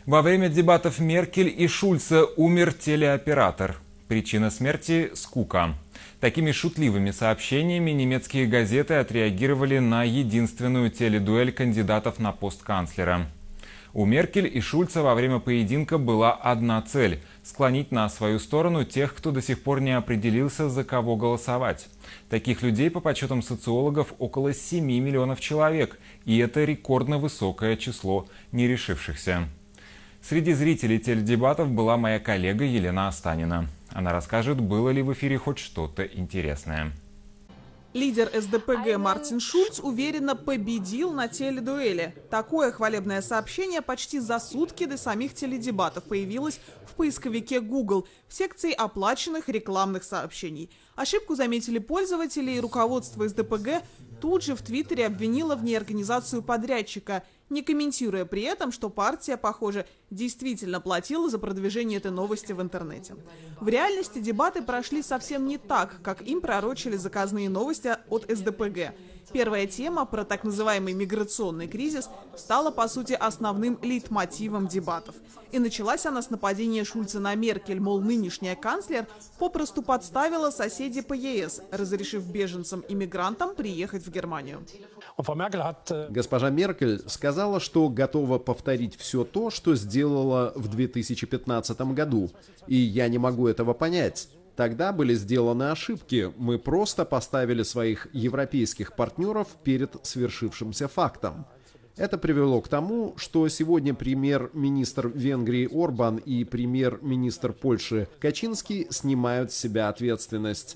Во время дебатов Меркель и Шульца умер телеоператор. Причина смерти – скука. Такими шутливыми сообщениями немецкие газеты отреагировали на единственную теледуэль кандидатов на пост канцлера. У Меркель и Шульца во время поединка была одна цель – склонить на свою сторону тех, кто до сих пор не определился, за кого голосовать. Таких людей, по подсчетам социологов, около 7 миллионов человек, и это рекордно высокое число нерешившихся. Среди зрителей теледебатов была моя коллега Елена Останина. Она расскажет, было ли в эфире хоть что-то интересное. Лидер СДПГ Мартин Шульц уверенно победил на теледуэли. Такое хвалебное сообщение почти за сутки до самих теледебатов появилось в поисковике Google в секции оплаченных рекламных сообщений. Ошибку заметили пользователи, и руководство СДПГ тут же в Твиттере обвинило в ней организацию подрядчика, не комментируя при этом, что партия, похоже, действительно платила за продвижение этой новости в интернете. В реальности дебаты прошли совсем не так, как им пророчили заказные новости от СДПГ. Первая тема про так называемый миграционный кризис стала, по сути, основным лейтмотивом дебатов. И началась она с нападения Шульца на Меркель, мол, нынешняя канцлер попросту подставила соседей по ЕС, разрешив беженцам и мигрантам приехать в Германию. Госпожа Меркель сказала, что готова повторить все то, что сделала в 2015 году. И я не могу этого понять. Тогда были сделаны ошибки. Мы просто поставили своих европейских партнеров перед свершившимся фактом. Это привело к тому, что сегодня премьер-министр Венгрии Орбан и премьер-министр Польши Качинский снимают с себя ответственность.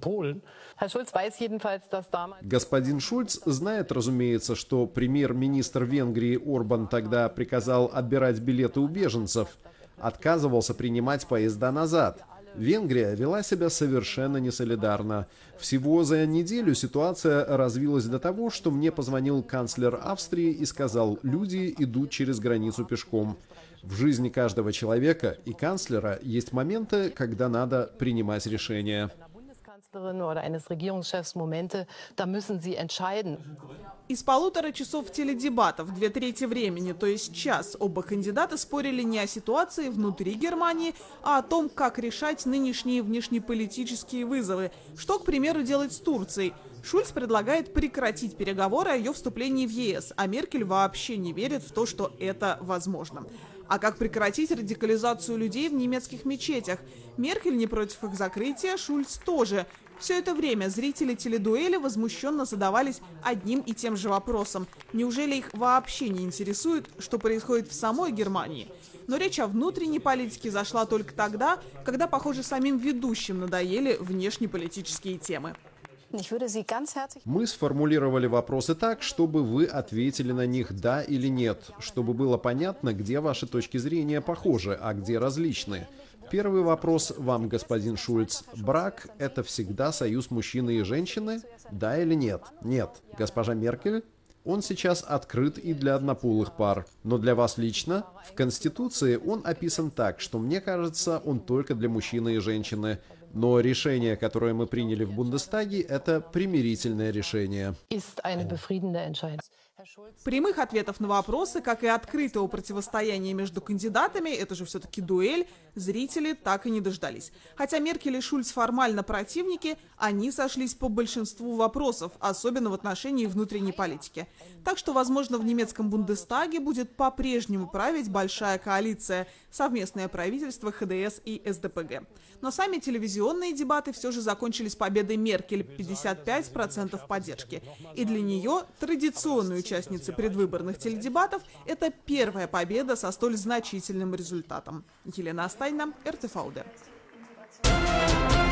Господин Шульц знает, разумеется, что премьер-министр Венгрии Орбан тогда приказал отбирать билеты у беженцев, отказывался принимать поезда назад. Венгрия вела себя совершенно несолидарно. Всего за неделю ситуация развилась до того, что мне позвонил канцлер Австрии и сказал: люди идут через границу пешком. В жизни каждого человека и канцлера есть моменты, когда надо принимать решения. Из 1,5 часов теледебатов 2/3 времени, то есть час, оба кандидата спорили не о ситуации внутри Германии, а о том, как решать нынешние внешнеполитические вызовы. Что, к примеру, делать с Турцией? Шульц предлагает прекратить переговоры о ее вступлении в ЕС, а Меркель вообще не верит в то, что это возможно. А как прекратить радикализацию людей в немецких мечетях? Меркель не против их закрытия, Шульц тоже. Все это время зрители теледуэли возмущенно задавались одним и тем же вопросом. Неужели их вообще не интересует, что происходит в самой Германии? Но речь о внутренней политике зашла только тогда, когда, похоже, самим ведущим надоели внешнеполитические темы. Мы сформулировали вопросы так, чтобы вы ответили на них «да» или «нет», чтобы было понятно, где ваши точки зрения похожи, а где различны. Первый вопрос вам, господин Шульц. Брак – это всегда союз мужчины и женщины? Да или нет? Нет. Госпожа Меркель? Он сейчас открыт и для однополых пар. Но для вас лично? В Конституции он описан так, что, мне кажется, он только для мужчины и женщины. Но решение, которое мы приняли в Бундестаге, это примирительное решение. Прямых ответов на вопросы, как и открытого противостояния между кандидатами, это же все-таки дуэль, зрители так и не дождались. Хотя Меркель и Шульц формально противники, они сошлись по большинству вопросов, особенно в отношении внутренней политики. Так что, возможно, в немецком Бундестаге будет по-прежнему править большая коалиция, совместное правительство ХДС и СДПГ. Но сами телевизионные дебаты все же закончились победой Меркель, 55% поддержки. И для нее, традиционной участницы предвыборных теледебатов, это первая победа со столь значительным результатом. Елена Останина, РТФ УД.